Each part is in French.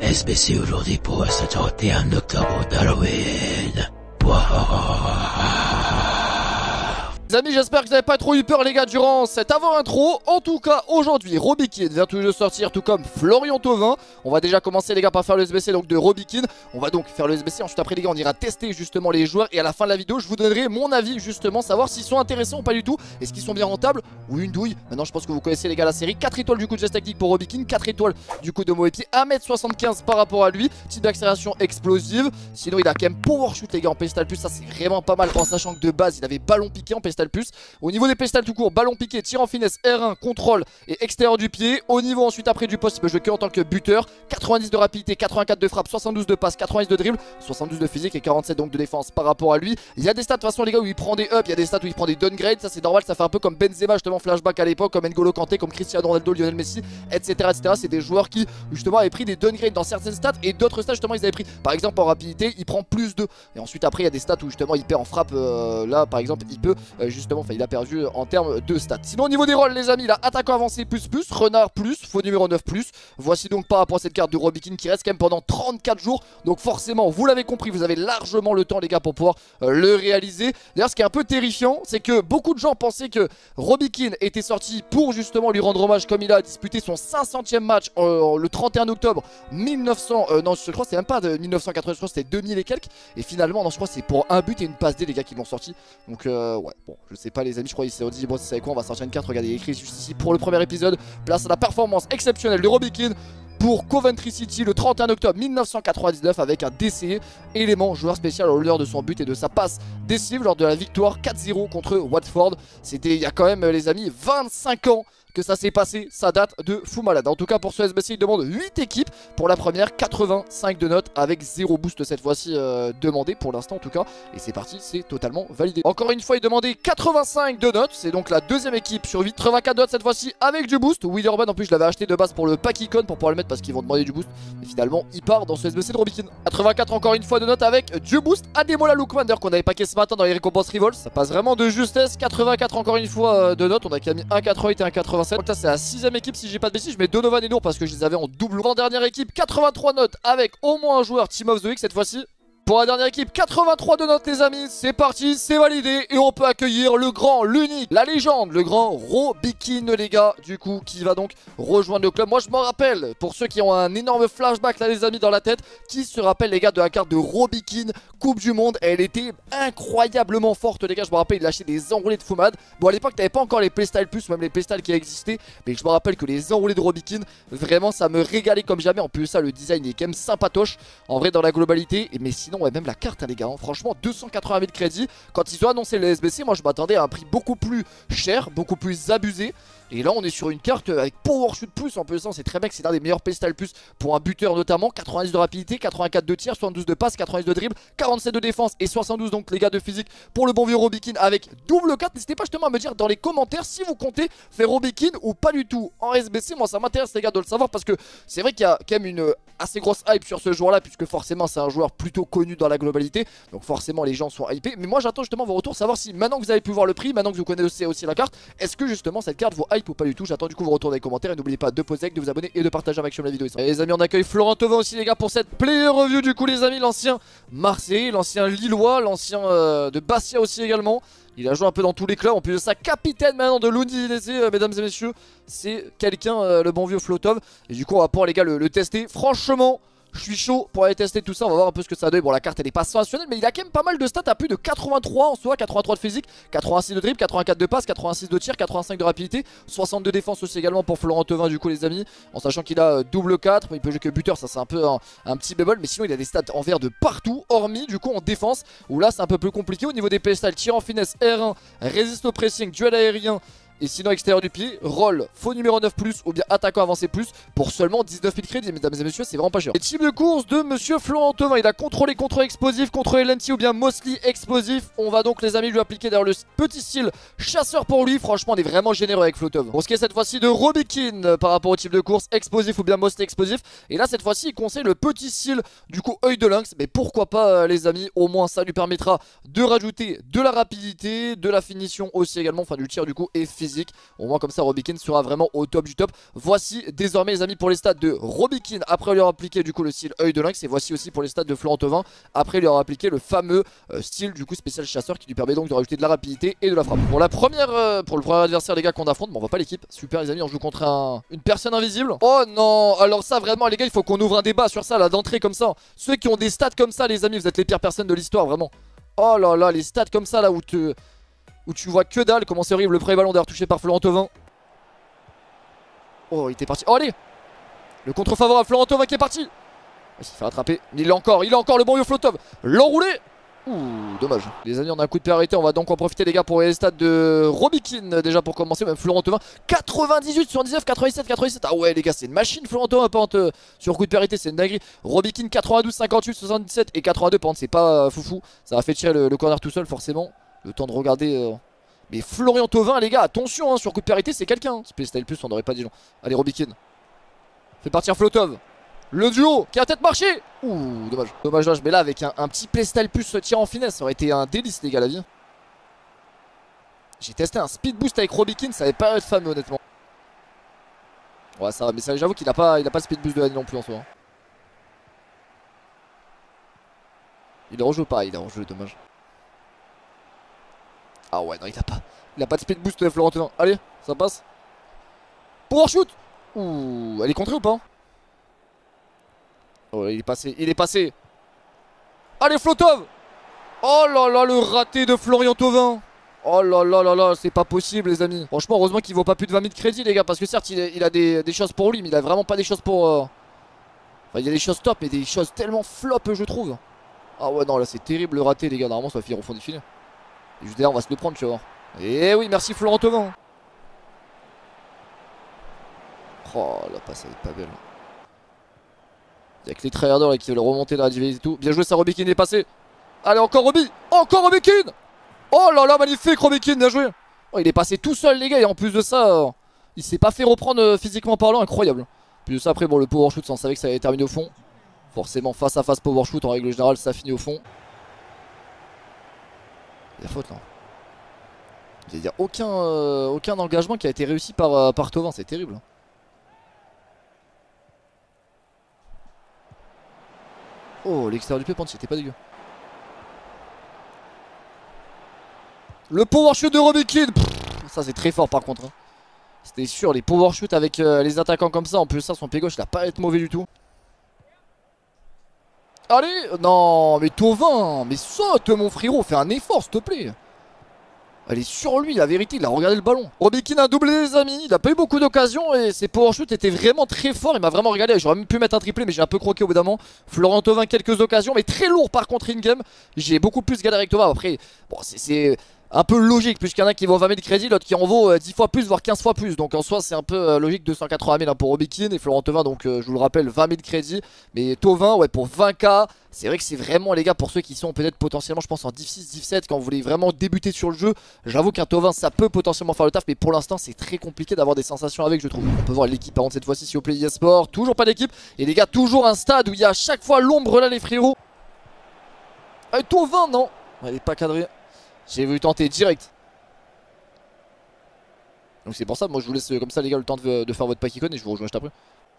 SBC aujourd'hui pour ce 31 octobre d'Halloween. Les amis, j'espère que vous n'avez pas trop eu peur les gars durant cette avant-intro. En tout cas, aujourd'hui, Robikin vient tout juste de sortir, tout comme Florian Thauvin. On va déjà commencer les gars par faire le SBC donc de Robikin. On va donc faire le SBC, ensuite après les gars on ira tester justement les joueurs. Et à la fin de la vidéo je vous donnerai mon avis justement, savoir s'ils sont intéressants ou pas du tout. Est-ce qu'ils sont bien rentables ou une douille. Maintenant je pense que vous connaissez les gars la série. 4 étoiles du coup de geste technique pour Robikin, 4 étoiles du coup de Moepi, 1m75 par rapport à lui. Type d'accélération explosive. Sinon il a quand même power shoot les gars en Pestal Plus. Ça c'est vraiment pas mal en sachant que de base il avait ballon piqué en Pestal Plus. Au niveau des pestales tout court, ballon piqué, tir en finesse, R1, contrôle et extérieur du pied. Au niveau ensuite après du poste, il peut jouer que en tant que buteur. 90 de rapidité, 84 de frappe, 72 de passe, 90 de dribble, 72 de physique et 47 donc de défense par rapport à lui. Il y a des stats de toute façon les gars où il prend des ups, il y a des stats où il prend des downgrades. Ça c'est normal, ça fait un peu comme Benzema justement flashback à l'époque, comme N'Golo Kanté, comme Cristiano Ronaldo, Lionel Messi, etc. C'est des joueurs qui justement avaient pris des downgrades dans certaines stats et d'autres stats justement ils avaient pris. Par exemple en rapidité, il prend plus 2. Et ensuite après il y a des stats où justement il perd en frappe. Là par exemple il peut justement, enfin il a perdu en termes de stats. Sinon au niveau des rôles les amis, il a attaquant avancé plus, renard plus, faux numéro 9 plus. Voici donc par rapport à cette carte de Robikin qui reste quand même pendant 34 jours. Donc forcément vous l'avez compris, vous avez largement le temps les gars pour pouvoir le réaliser. D'ailleurs ce qui est un peu terrifiant, c'est que beaucoup de gens pensaient que Robikin était sorti pour justement lui rendre hommage, comme il a disputé son 500e match le 31 octobre 1900, non je crois c'est même pas de 1980, je crois c'était 2000 et quelques. Et finalement non je crois c'est pour un but et une passe D les gars qui l'ont sorti. Donc ouais bon je sais pas les amis, je crois qu'ils s'est dit bon c'est quoi on va sortir une carte. Regardez il est écrit juste ici pour le premier épisode, place à la performance exceptionnelle de Robikin pour Coventry City le 31 octobre 1999 avec un DCE, élément joueur spécial au l'heure de son but et de sa passe décisive lors de la victoire 4-0 contre Watford. C'était il y a quand même les amis 25 ans que ça s'est passé, ça date de fou malade. En tout cas pour ce SBC il demande 8 équipes pour la première, 85 de notes avec 0 boost cette fois-ci demandé pour l'instant en tout cas. Et c'est parti, c'est totalement validé. Encore une fois il demandait 85 de notes, c'est donc la deuxième équipe sur 8, 84 notes cette fois-ci avec du boost. Willy Orban en plus je l'avais acheté de base pour le pack icon pour pouvoir le mettre parce qu'ils vont demander du boost. Et finalement il part dans ce SBC de Robikin. 84 encore une fois de notes avec du boost. Ademola Lookman d'ailleurs qu'on avait packé ce matin dans les récompenses Revolts. Ça passe vraiment de justesse. 84 encore une fois de notes, on a quand même mis un 88 et un 87. Donc là c'est la 6ème équipe si j'ai pas de bêtises. Je mets Donovan et Nour parce que je les avais en double. En dernière équipe 83 notes avec au moins un joueur Team of the Week cette fois-ci. Pour la dernière équipe, 83 de notes les amis, c'est parti, c'est validé. Et on peut accueillir le grand, l'unique, la légende, le grand Robikin les gars. Du coup, qui va donc rejoindre le club. Moi je m'en rappelle, pour ceux qui ont un énorme flashback là les amis dans la tête, qui se rappelle les gars de la carte de Robikin Coupe du Monde. Elle était incroyablement forte les gars, je me rappelle il lâchait des enroulés de fumade. Bon à l'époque t'avais pas encore les Playstyle Plus, même les Playstyle qui existaient. Mais je me rappelle que les enroulés de Robikin, vraiment ça me régalait comme jamais. En plus ça le design il est quand même sympatoche en vrai dans la globalité. Mais sinon ouais, même la carte hein, les gars, hein. Franchement 280 000 crédits. Quand ils ont annoncé le SBC, moi je m'attendais à un prix beaucoup plus cher, beaucoup plus abusé. Et là on est sur une carte avec Power Shoot Plus en plus, c'est très bien que c'est l'un des meilleurs Pestal Plus pour un buteur notamment. 90 de rapidité, 84 de tir, 72 de passe, 90 de dribble, 47 de défense et 72 donc les gars de physique pour le bon vieux Robikin avec double 4. N'hésitez pas justement à me dire dans les commentaires si vous comptez faire Robikin ou pas du tout en SBC. Moi ça m'intéresse les gars de le savoir parce que c'est vrai qu'il y a quand même une assez grosse hype sur ce joueur là, puisque forcément c'est un joueur plutôt connu dans la globalité, donc forcément les gens sont hypés. Mais moi j'attends justement vos retours, savoir si maintenant que vous avez pu voir le prix, maintenant que vous connaissez aussi la carte, est-ce que justement cette carte vous hype ou pas du tout. J'attends du coup vos retours dans les commentaires et n'oubliez pas de poser like, de vous abonner et de partager un maximum la vidéo. Et les amis on accueille Florian Thauvin aussi les gars pour cette player review du coup les amis, l'ancien Marseillais, l'ancien Lillois, l'ancien de Bastia aussi également. Il a joué un peu dans tous les clubs, en plus de ça capitaine maintenant de l'Udinese mesdames et messieurs. C'est quelqu'un le bon vieux Flotov. Et du coup on va pouvoir les gars le tester. Franchement je suis chaud pour aller tester tout ça, on va voir un peu ce que ça donne. Bon la carte elle est pas sensationnelle mais il a quand même pas mal de stats à plus de 83 en soi, 83 de physique, 86 de dribble, 84 de passe, 86 de tir, 85 de rapidité, 62 de défense aussi également pour Florent Thauvin du coup les amis. En sachant qu'il a double 4, il peut jouer que buteur, ça c'est un peu un petit bémol. Mais sinon il a des stats en vert de partout, hormis du coup en défense où là c'est un peu plus compliqué. Au niveau des playstyle, tir en finesse, R1, résiste au pressing, duel aérien. Et sinon extérieur du pied, rôle, faux numéro 9 plus ou bien attaquant avancé plus pour seulement 19 000 crédits mesdames et messieurs, c'est vraiment pas cher. Et type de course de monsieur Florent Thauvin, il a contrôlé contre explosif, contre LNT ou bien Mosley explosif. On va donc les amis lui appliquer d'ailleurs le petit style chasseur pour lui. Franchement on est vraiment généreux avec Flotov. Pour ce qui est cette fois-ci de Robikin par rapport au type de course explosif ou bien Mosley explosif. Et là cette fois-ci il conseille le petit style du coup œil de lynx. Mais pourquoi pas les amis, au moins ça lui permettra de rajouter de la rapidité, de la finition aussi également, enfin du tir du coup et physique. physique. Au moins comme ça Robikin sera vraiment au top du top. Voici désormais les amis pour les stats de Robikin après lui avoir appliqué du coup le style œil de lynx. Et voici aussi pour les stats de Florent Thauvin après lui avoir appliqué le fameux style du coup spécial chasseur qui lui permet donc de rajouter de la rapidité et de la frappe. Pour la première, pour le premier adversaire les gars qu'on affronte, bon, on voit pas l'équipe. Super les amis, on joue contre une personne invisible. Oh non, alors ça vraiment les gars il faut qu'on ouvre un débat sur ça là d'entrée comme ça. Ceux qui ont des stats comme ça les amis, vous êtes les pires personnes de l'histoire vraiment. Oh là là, les stats comme ça là où tu vois que dalle. Comment c'est horrible. Le premier ballon d'ailleurs touché par Florent Thauvin. Oh il était parti. Oh allez, le contre favorable Florent Thauvin qui est parti. Il s'est fait rattraper. Mais il est encore le bon vieux Flotov. L'enroulé. Ouh, dommage. Les amis, on a un coup de priorité. On va donc en profiter, les gars, pour les stats de Robikin. Déjà pour commencer, même Florent Thauvin. 98 sur 19, 87, 87. Ah ouais, les gars, c'est une machine. Florent Thauvin, par contre, sur coup de priorité, c'est une dinguerie. Robikin, 92, 58, 77 et 82. Par contre, c'est pas foufou. Ça va fait tirer le corner tout seul, forcément. Le temps de regarder. Mais Florian Thauvin, les gars, attention, hein, sur coup de priorité, c'est quelqu'un. Style plus, on n'aurait pas dit non. Allez, Robikin. Fait partir Flotov. Le duo qui a peut-être marché. Ouh, dommage. Dommage, mais là avec un petit playstyle plus tir en finesse, ça aurait été un délice les gars la vie. J'ai testé un speed boost avec Robikin, ça avait pas être fameux honnêtement. Ouais ça va, mais j'avoue qu'il a pas le speed boost de l'année non plus en soi. Il est en jeu pas, il est en jeu, dommage. Ah ouais non il a pas de speed boost de Florent Thauvin. Allez, ça passe. Power shoot. Ouh, elle est contrée ou pas? Oh il est passé. Allez Flotov. Oh là là le raté de Florian Thauvin. Oh là là là là, c'est pas possible les amis. Franchement heureusement qu'il vaut pas plus de 20 000 de crédit les gars. Parce que certes il a des choses pour lui, mais il a vraiment pas des choses pour... Enfin il y a des choses top mais des choses tellement flop je trouve. Ah ouais non là c'est terrible le raté les gars. Normalement ça va finir au fond du filet. Et juste derrière on va se le prendre tu vas voir. Et oui merci Florent Thauvin. Oh la passe elle est pas belle. Il y a que les tryharders là qui veulent remonter la division et tout. Bien joué ça Robikin est passé. Allez encore Roby. Encore Robikin. Oh là là magnifique Robikin, bien joué. Oh, il est passé tout seul les gars. Et en plus de ça il s'est pas fait reprendre physiquement parlant. Incroyable. Plus de ça après bon le power shoot on savait que ça allait terminer au fond. Forcément face à face power shoot en règle générale ça finit au fond. Il y a faute là. Il n'y a aucun engagement qui a été réussi par Thauvin. C'est terrible. Oh l'extérieur du pied pente c'était pas dégueu. Le power shoot de Robikin. Ça c'est très fort par contre hein. C'était sûr les power shoot avec les attaquants comme ça. En plus ça son pied gauche il a pas à être mauvais du tout. Allez. Non mais Thauvin. Mais saute mon frérot. Fais un effort s'il te plaît. Elle est sur lui, la vérité, il a regardé le ballon. Robikin a doublé les amis, il a pas eu beaucoup d'occasions et ses power shoot étaient vraiment très forts. Il m'a vraiment regardé, j'aurais même pu mettre un triplé mais j'ai un peu croqué au bout d'un moment. Florent Thauvin quelques occasions mais très lourd par contre in-game. J'ai beaucoup plus galéré avec Thauvin. Après, bon c'est un peu logique puisqu'il y en a qui vont 20 000 de crédit, l'autre qui en vaut 10 fois plus voire 15 fois plus. Donc en soi c'est un peu logique, 280 000 hein, pour Robikin et Florent Thauvin donc je vous le rappelle 20 000 de crédit. Mais Thauvin ouais pour 20k. C'est vrai que c'est vraiment les gars pour ceux qui sont peut-être potentiellement je pense en div 6, div 7 quand vous voulez vraiment débuter sur le jeu. J'avoue qu'un Thauvin ça peut potentiellement faire le taf mais pour l'instant c'est très compliqué d'avoir des sensations avec je trouve. On peut voir l'équipe par contre cette fois-ci s'il vous plaît eSport. Toujours pas d'équipe et les gars toujours un stade où il y a à chaque fois l'ombre là les frérots. Thauvin non. Elle est pas cadrée. J'ai voulu tenter direct. Donc c'est pour ça moi je vous laisse comme ça les gars le temps de faire votre pack icône et je vous rejoins juste après.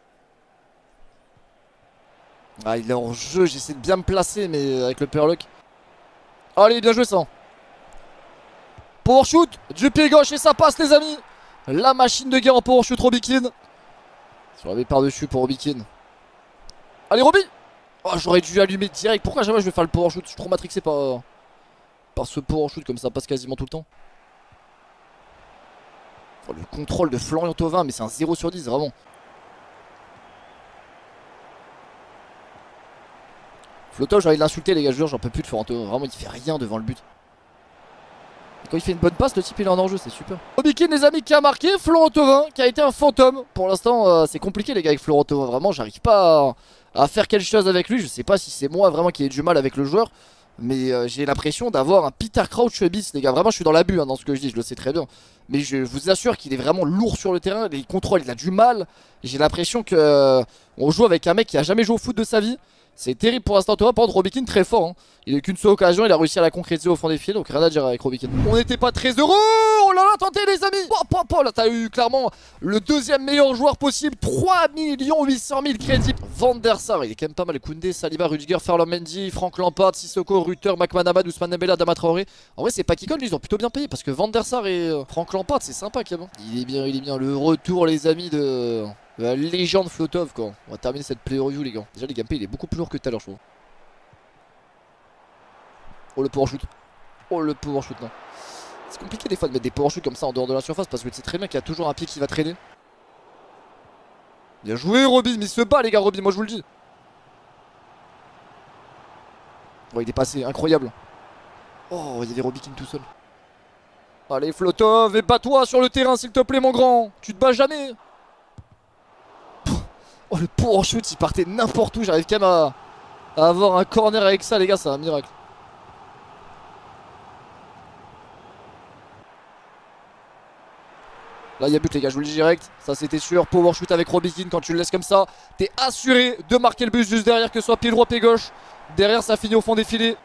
Ah il est en jeu, j'essaie de bien me placer mais avec le perlock. Allez bien joué ça. Power shoot du pied gauche et ça passe les amis. La machine de guerre en power shoot Robikin. Sur la par dessus pour Robikin. Allez Roby. Oh j'aurais dû allumer direct. Pourquoi jamais je vais faire le power shoot? Je suis trop matrixé par ce power shoot comme ça passe quasiment tout le temps. Oh, le contrôle de Florian Thauvin mais c'est un 0 sur 10 vraiment. Flotov j'ai envie de l'insulter les gars, je jure j'en peux plus de Florian Thauvin. Vraiment il fait rien devant le but. Et quand il fait une bonne passe le type il est en enjeu c'est super. Robikin les amis qui a marqué, Florent Thauvin qui a été un fantôme. Pour l'instant c'est compliqué les gars avec Florent Thauvin. Vraiment j'arrive pas à faire quelque chose avec lui. Je sais pas si c'est moi vraiment qui ai du mal avec le joueur. Mais j'ai l'impression d'avoir un Peter Crouch bis les gars. Vraiment je suis dans l'abus hein, dans ce que je dis, je le sais très bien. Mais je vous assure qu'il est vraiment lourd sur le terrain. Les contrôles il a du mal. J'ai l'impression que on joue avec un mec qui a jamais joué au foot de sa vie. C'est terrible pour l'instant. Par contre, Robikin très fort. Hein. Il a eu qu'une seule occasion, il a réussi à la concrétiser au fond des fils. Donc rien à dire avec Robikin. On n'était pas très heureux. Oh là là, tentez les amis. Là t'as eu clairement le deuxième meilleur joueur possible. 3 800 000 crédits. Van der Sar, il est quand même pas mal. Koundé, Saliba, Rudiger, Ferland Mendy, Frank Lampard, Sissoko, Rutter, McManama, Ousmane Dembélé, Adama Traoré. En vrai c'est pas qui colle, ils ont plutôt bien payé. Parce que Van der Sar et Frank Lampard c'est sympa quand même. Il est bien. Le retour les amis de la légende Flotov quoi. On va terminer cette play review les gars. Déjà les gameplay il est beaucoup plus lourd que tout à l'heure je trouve. Oh le power shoot. Oh le power shoot non. C'est compliqué des fois de mettre des power shoot comme ça en dehors de la surface parce que c'est très bien qu'il y a toujours un pied qui va traîner. Bien joué Robin, mais il se bat les gars Robin, moi je vous le dis. Oh il est passé, incroyable. Oh il y avait Robikin tout seul. Allez Flotov, et bats-toi sur le terrain s'il te plaît mon grand. Tu te bats jamais. Oh le power shoot il partait n'importe où, j'arrive quand même à avoir un corner avec ça les gars, c'est un miracle. Là il y a but les gars, je vous le dis direct, ça c'était sûr, power shoot avec Robikin quand tu le laisses comme ça, t'es assuré de marquer le but juste derrière, que ce soit pied droit, pied gauche. Derrière ça finit au fond des filets.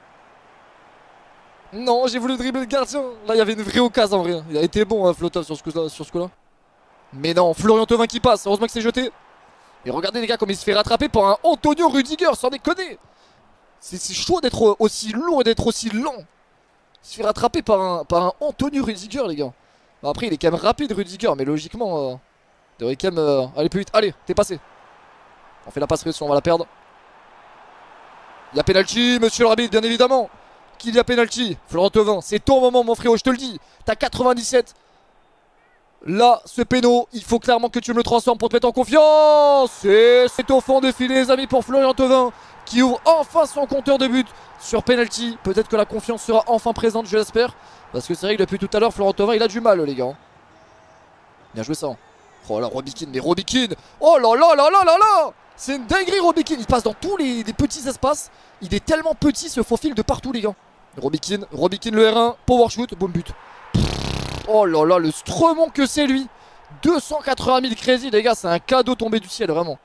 Non j'ai voulu dribbler le gardien, là il y avait une vraie occasion en vrai, il a été bon hein, Flotov sur ce coup là. Mais non, Florian Thauvin qui passe, heureusement que c'est jeté. Et regardez les gars comme il se fait rattraper par un Antonio Rudiger, sans déconner. C'est chaud d'être aussi lourd et d'être aussi lent. Il se fait rattraper par un Antonio Rudiger les gars. Bon, après il est quand même rapide Rudiger, mais logiquement il devrait quand même aller plus vite. Allez, t'es passé. On fait la passe réussie, on va la perdre. Il y a penalty, monsieur le arbitre, bien évidemment. Qu'il y a penalty, Florent Thauvin, c'est ton moment mon frérot, je te le dis. T'as 97. Là, ce péno, il faut clairement que tu me le transformes pour te mettre en confiance. Et c'est au fond des filets les amis pour Florian Thauvin qui ouvre enfin son compteur de but sur penalty. Peut-être que la confiance sera enfin présente, je l'espère. Parce que c'est vrai que depuis tout à l'heure, Florent Thauvin il a du mal les gars. Bien joué ça. Oh là, Robikin, mais Robikin. Oh là là là là là là. C'est une dinguerie Robikin, il passe dans tous les petits espaces. Il est tellement petit, ce faux fil de partout les gars. Robikin le R1, power shoot, boum but. Oh là là, le Stremont que c'est lui. 280 000 crédits les gars, c'est un cadeau tombé du ciel vraiment.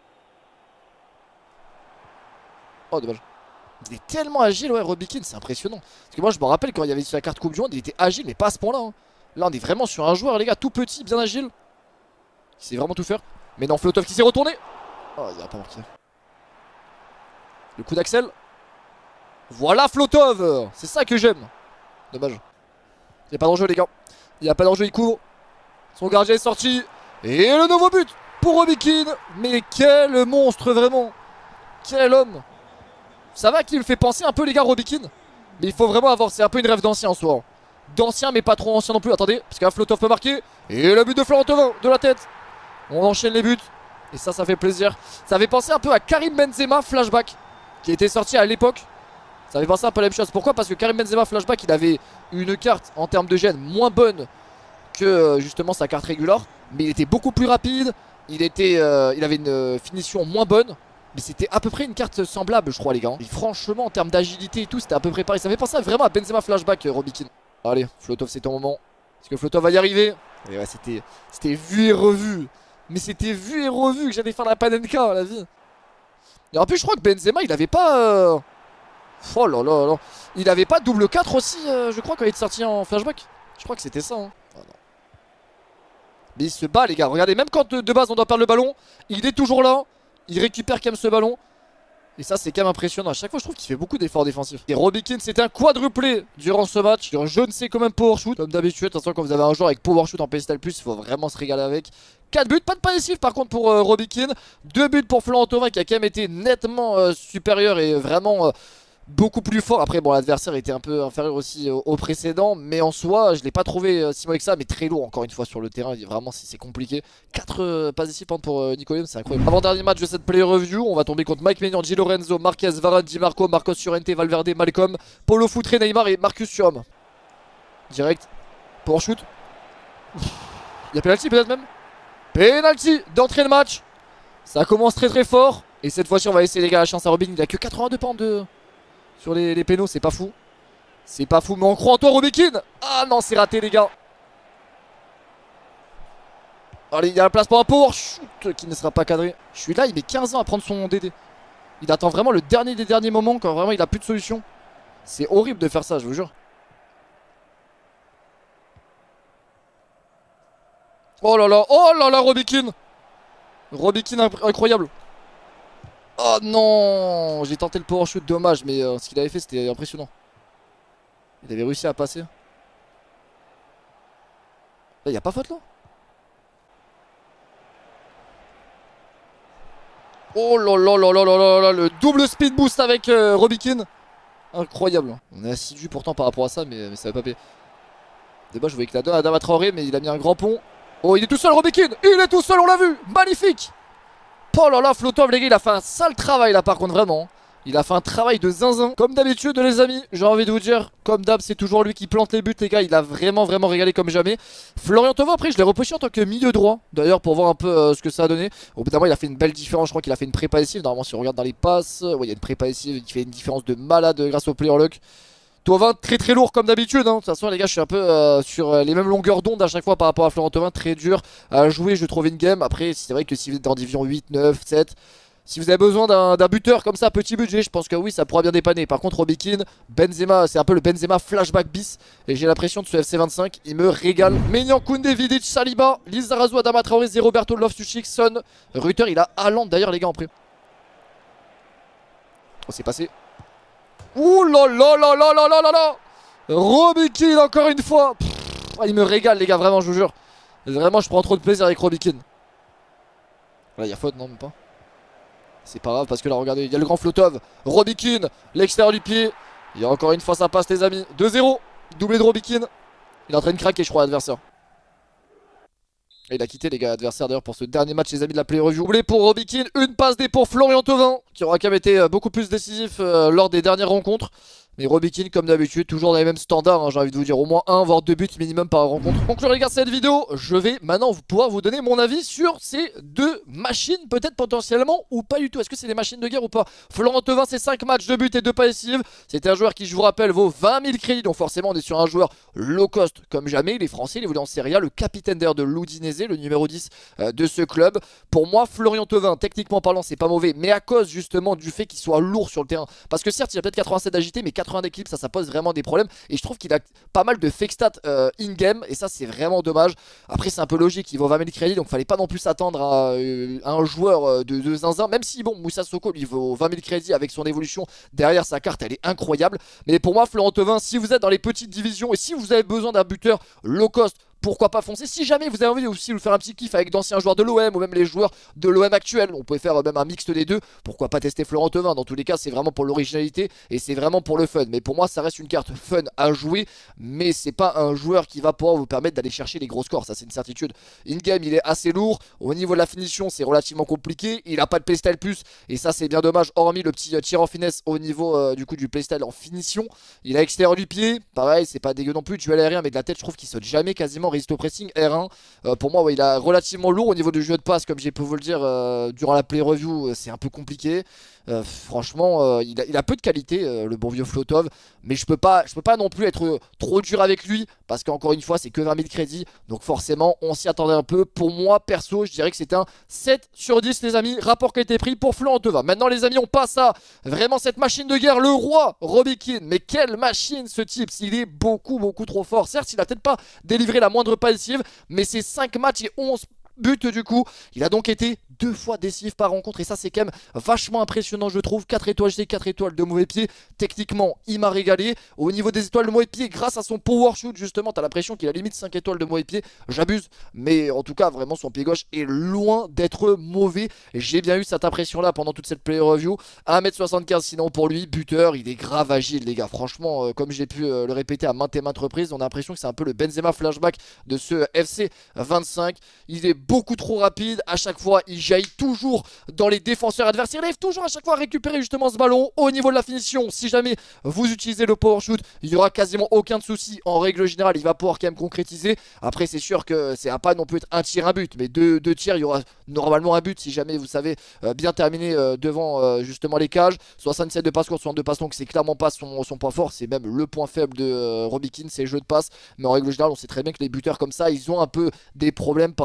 Oh dommage. Il est tellement agile ouais Robikin, c'est impressionnant. Parce que moi je me rappelle quand il y avait sur la carte Coupe du Monde, il était agile mais pas à ce point là hein. Là on est vraiment sur un joueur les gars, tout petit, bien agile. Il sait vraiment tout faire. Mais non, Flotov qui s'est retourné. Oh il a pas marqué. Le coup d'Axel. Voilà Flotov. C'est ça que j'aime. Dommage. Il n'y a pas d'enjeu les gars. Il n'y a pas d'enjeu, il couvre. Son gardien est sorti. Et le nouveau but pour Robikin. Mais quel monstre vraiment. Quel homme. Ça va qu'il me fait penser un peu les gars Robikin. Mais il faut vraiment avoir, c'est un peu une rêve d'ancien en soi. D'ancien mais pas trop ancien non plus, attendez. Parce qu'un Flotov peut marquer. Et le but de Florent Thauvin de la tête. On enchaîne les buts. Et ça fait plaisir. Ça fait penser un peu à Karim Benzema flashback. Qui était sorti à l'époque. Ça fait penser un peu à la même chose. Pourquoi? Parce que Karim Benzema flashback il avait une carte en termes de gène moins bonne que justement sa carte régulière. Mais il était beaucoup plus rapide. Il avait une finition moins bonne. Mais c'était à peu près une carte semblable je crois les gars. Et franchement en termes d'agilité et tout c'était à peu près pareil. Ça fait penser vraiment à Benzema flashback Robikin. Allez Flotov c'est ton moment. Est-ce que Flotov va y arriver? Et ouais c'était vu et revu. Mais c'était vu et revu que j'allais faire la Panenka à la vie. Et en plus je crois que Benzema il avait pas oh là là là. Il avait pas double 4 aussi je crois quand il est sorti en flashback. Je crois que c'était ça hein. Oh non. Mais il se bat les gars. Regardez même quand de base on doit perdre le ballon, il est toujours là. Il récupère quand même ce ballon. Et ça c'est quand même impressionnant. À chaque fois je trouve qu'il fait beaucoup d'efforts défensifs. Et Robikin c'est un quadruplé durant ce match. Sur je ne sais combien de power shoot. Comme d'habitude, attention quand vous avez un joueur avec power shoot en PSTL+, il faut vraiment se régaler avec. 4 buts, pas de passif par contre pour Robikin. 2 buts pour Florent Thauvin qui a quand même été nettement supérieur et vraiment beaucoup plus fort. Après bon l'adversaire était un peu inférieur aussi au précédent. Mais en soi je l'ai pas trouvé si mauvais que ça. Mais très lourd encore une fois sur le terrain. Vraiment c'est compliqué. 4 passes ici pour Nico Williams, c'est incroyable. Avant dernier match de cette play review, on va tomber contre Mike Maignan, Di Lorenzo, Marquez, Varane, Di Marco, Marcos Llorente, Valverde, Malcolm, Paulo Foutré, Neymar et Marcus Thuram. Direct pour shoot. Il y a penalty peut-être même. Penalty d'entrée de match. Ça commence très fort. Et cette fois-ci on va essayer les gars la chance à Robin. Il a que 82 pentes sur les pénaux, c'est pas fou. C'est pas fou mais on croit en toi Robikin. Ah non c'est raté les gars. Allez il y a la place pour un power shoot qui ne sera pas cadré. Je suis là il met 15 ans à prendre son DD. Il attend vraiment le dernier des derniers moments quand vraiment il a plus de solution. C'est horrible de faire ça, je vous jure. Oh là là, Robikin. Robikin incroyable. Oh non, j'ai tenté le power shoot, dommage, mais ce qu'il avait fait c'était impressionnant. Il avait réussi à passer. Là, y a pas faute là. Oh là là là là là là là, le double speed boost avec Robikin. Incroyable. On est assidu pourtant par rapport à ça, mais ça va pas payer. Débat, je voulais que la donne à Adama Traoré, mais il a mis un grand pont. Oh, il est tout seul, Robikin. Il est tout seul, on l'a vu. Magnifique. Oh là là, Flotov, les gars, il a fait un sale travail là, par contre, vraiment. Il a fait un travail de zinzin. Comme d'habitude, les amis, j'ai envie de vous dire, comme d'hab, c'est toujours lui qui plante les buts, les gars. Il a vraiment régalé comme jamais. Florian Thauvin, après, je l'ai repêché en tant que milieu droit, d'ailleurs, pour voir un peu ce que ça a donné. Au bout d'un moment, il a fait une belle différence. Je crois qu'il a fait une prépa lessive. Normalement, si on regarde dans les passes, ouais, il y a une prépa lessive qui fait une différence de malade grâce au player lock. Thauvin très lourd comme d'habitude, hein. De toute façon les gars, je suis un peu sur les mêmes longueurs d'onde à chaque fois par rapport à Florent Thauvin. Très dur à jouer, je trouve, in-game. Après c'est vrai que si vous êtes dans division 8, 9, 7, si vous avez besoin d'un buteur comme ça, petit budget, je pense que oui, ça pourra bien dépanner. Par contre Robikin, Benzema, c'est un peu le Benzema flashback bis. Et j'ai l'impression de ce FC25, il me régale. Maignan, Koundé, Vidic, Saliba, Lizarazu, Adama Traoré, Roberto, Loftus-Cheek, Son, Rutter, il a Haaland d'ailleurs les gars en pré. Oh, c'est passé. Ouh là là là là là là là là. Robikin encore une fois. Il me régale les gars, vraiment, je vous jure. Vraiment, je prends trop de plaisir avec Robikin. Là, il y a faute, non, même pas. C'est pas grave parce que là, regardez, il y a le grand Flotov. Robikin, l'extérieur du pied. Et encore une fois, ça passe, les amis. 2-0, doublé de Robikin. Il est en train de craquer, je crois, l'adversaire. Et il a quitté les gars adversaires d'ailleurs pour ce dernier match, les amis de la Play Review. Doublé pour Robikin, une passe D pour Florian Thauvin, qui aura quand même été beaucoup plus décisif lors des dernières rencontres. Mais Robikin, comme d'habitude, toujours dans les mêmes standards, hein, j'ai envie de vous dire, au moins 1 voire 2 buts minimum par rencontre. Pour conclure les gars cette vidéo, je vais maintenant pouvoir vous donner mon avis sur ces deux machines, peut-être potentiellement ou pas du tout. Est-ce que c'est des machines de guerre ou pas? Florent Thauvin, c'est 5 matchs, 2 buts et 2 passes décisives. C'était un joueur qui, je vous rappelle, vaut 20 000 crédits, donc forcément on est sur un joueur low cost comme jamais. Il est français, il évolue en Serie A, le capitaine d'ailleurs de l'Udinese, le numéro 10 de ce club. Pour moi, Florian Thauvin, techniquement parlant, c'est pas mauvais, mais à cause justement du fait qu'il soit lourd sur le terrain. Parce que certes, il a peut-être 87 d'agilité, mais 80 d'équilibre, ça pose vraiment des problèmes. Et je trouve qu'il a pas mal de fake stats in-game, et ça, c'est vraiment dommage. Après, c'est un peu logique, il vaut 20 000 crédits, donc fallait pas non plus s'attendre à un joueur de zinzin. Même si, bon, Moussa Soko, lui, vaut 20 000 crédits avec son évolution derrière sa carte, elle est incroyable. Mais pour moi, Florent Thauvin, si vous êtes dans les petites divisions et si vous avez besoin d'un buteur low cost, pourquoi pas foncer. Si jamais vous avez envie aussi de vous faire un petit kiff avec d'anciens joueurs de l'OM ou même les joueurs de l'OM actuels, on peut faire même un mixte des deux, pourquoi pas tester Florent Thauvin. Dans tous les cas, c'est vraiment pour l'originalité et c'est vraiment pour le fun. Mais pour moi, ça reste une carte fun à jouer, mais c'est pas un joueur qui va pouvoir vous permettre d'aller chercher les gros scores, ça c'est une certitude. In-game, il est assez lourd, au niveau de la finition, c'est relativement compliqué, il a pas de playstyle plus, et ça c'est bien dommage, hormis le petit tir en finesse au niveau du coup du playstyle en finition. Il a extérieur du pied, pareil, c'est pas dégueu non plus, duel aérien, mais de la tête, je trouve qu'il saute jamais quasiment, résiste au pressing, R1. Pour moi, ouais, il a relativement lourd au niveau du jeu de passe, comme j'ai pu vous le dire durant la play review, c'est un peu compliqué. Franchement, il a peu de qualité, le bon vieux Flotov, mais je peux pas non plus être trop dur avec lui, parce qu'encore une fois, c'est que 20 000 crédits, donc forcément, on s'y attendait un peu. Pour moi, perso, je dirais que c'est un 7 sur 10, les amis, rapport qualité-prix pour Florent Thauvin. Maintenant, les amis, on passe à vraiment cette machine de guerre, le roi Robikin. Mais quelle machine ce type, il est beaucoup trop fort. Certes, il a peut-être pas délivré la moindre passive, mais c'est 5 matchs et 11 buts du coup. Il a donc été 2 fois décisif par rencontre et ça c'est quand même vachement impressionnant je trouve. 4 étoiles G, 4 étoiles de mauvais pied. Techniquement il m'a régalé. Au niveau des étoiles de mauvais pied, grâce à son power shoot justement, t'as l'impression qu'il a limite 5 étoiles de mauvais pied. J'abuse, mais en tout cas vraiment son pied gauche est loin d'être mauvais. J'ai bien eu cette impression là pendant toute cette play review. 1m75 sinon pour lui, buteur, il est grave agile les gars. Franchement comme j'ai pu le répéter à maintes et maintes reprises, on a l'impression que c'est un peu le Benzema flashback de ce FC 25. Il est beaucoup trop rapide, à chaque fois il jaillit toujours dans les défenseurs adversaires, il arrive toujours à chaque fois à récupérer justement ce ballon. Au niveau de la finition, si jamais vous utilisez le power shoot, il n'y aura quasiment aucun de souci. En règle générale, il va pouvoir quand même concrétiser. Après c'est sûr que c'est à pas non plus être un tir un but, mais deux tirs, il y aura normalement un but si jamais vous savez bien terminer devant justement les cages. 67 de passe courte, 62 passes longues, c'est clairement pas son point fort, c'est même le point faible de Robikin, c'est le jeu de passe. Mais en règle générale, on sait très bien que les buteurs comme ça, ils ont un peu des problèmes par rapport au jeu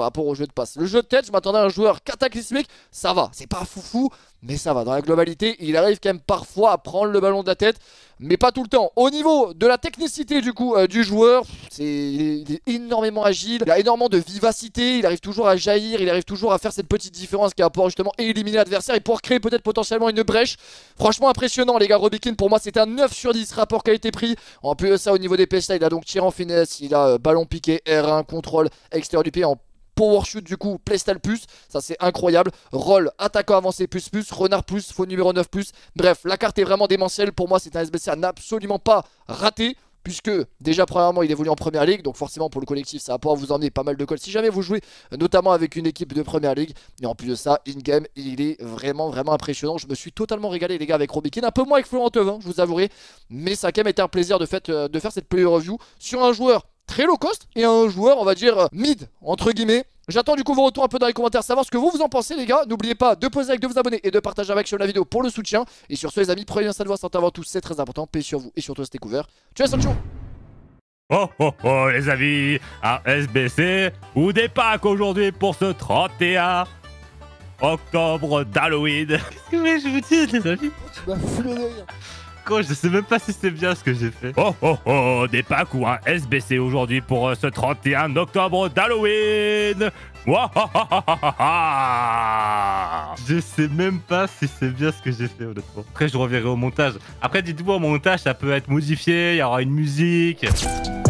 de passe. Le jeu de tête, je m'attendais à un joueur cataclysmique, ça va, c'est pas foufou, mais ça va. Dans la globalité, il arrive quand même parfois à prendre le ballon de la tête, mais pas tout le temps. Au niveau de la technicité du coup du joueur, il est énormément agile, il a énormément de vivacité, il arrive toujours à jaillir, il arrive toujours à faire cette petite différence qui va pouvoir justement éliminer l'adversaire et pouvoir créer peut-être potentiellement une brèche. Franchement impressionnant les gars, Robikin pour moi c'était un 9 sur 10 rapport qualité-prix. En plus de ça au niveau des PSA, il a donc tir en finesse, il a ballon piqué, R1, contrôle extérieur du pied en power shoot du coup, playstyle plus, ça c'est incroyable. Roll, attaquant avancé plus, renard plus, faux numéro 9 plus. Bref, la carte est vraiment démentielle. Pour moi, c'est un SBC à n'absolument pas rater. Puisque déjà premièrement il évolue en première ligue, donc forcément pour le collectif ça va pouvoir vous emmener pas mal de calls si jamais vous jouez notamment avec une équipe de première ligue. Et en plus de ça, in-game il est vraiment impressionnant. Je me suis totalement régalé les gars avec Robikin, un peu moins avec Florent Thauvin, je vous avouerai, mais ça a quand même été un plaisir de faire cette player review sur un joueur très low cost et un joueur on va dire mid entre guillemets. J'attends du coup vos retours un peu dans les commentaires, savoir ce que vous en pensez les gars. N'oubliez pas de poser like, de vous abonner et de partager un maximum la vidéo pour le soutien. Et sur ce les amis, prenez bien soin de vous, santé avant tout, c'est très important. Paix sur vous et surtout restez couverts. Ciao, ciao. Oh oh oh les amis, un SBC ou des packs aujourd'hui pour ce 31 octobre d'Halloween. Qu'est-ce que je vous dis les amis? Tu m'as fumé derrière. Quoi, je sais même pas si c'est bien ce que j'ai fait. Oh oh oh, des packs ou un SBC aujourd'hui pour ce 31 octobre d'Halloween. Je sais même pas si c'est bien ce que j'ai fait honnêtement. Après je reverrai au montage. Après dites-moi au montage ça peut être modifié, il y aura une musique.